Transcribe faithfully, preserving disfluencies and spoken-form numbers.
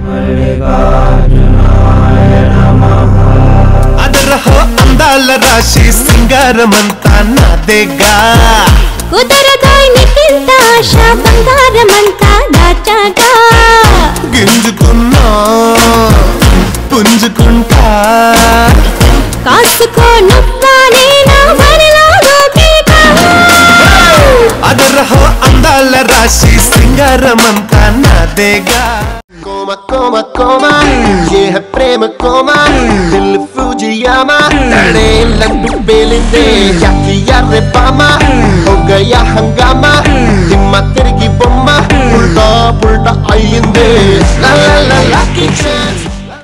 Adaraho Andalarasi సింగారమంతా నాదేగా కుదరదోయ్ నికింత ఆశ బంగారమంతా దాచాగా గింజుకున్నా పుంజుకుంటా కాసుకో నువ్వానే నా వరలా గోపికా Adaraho Andalarasi సింగారమంతా నాదేగా Coma, coma, coma, ये है प्रेम कोमा, दिल फुजियामा, तड़े लड्डू बेलिंदे, क्या किया रे बामा, हो गया हंगामा, दिम्मा तेरी की बोम्मा, उल्टा पुल्टा आइंदे, ला ला ला lucky chance.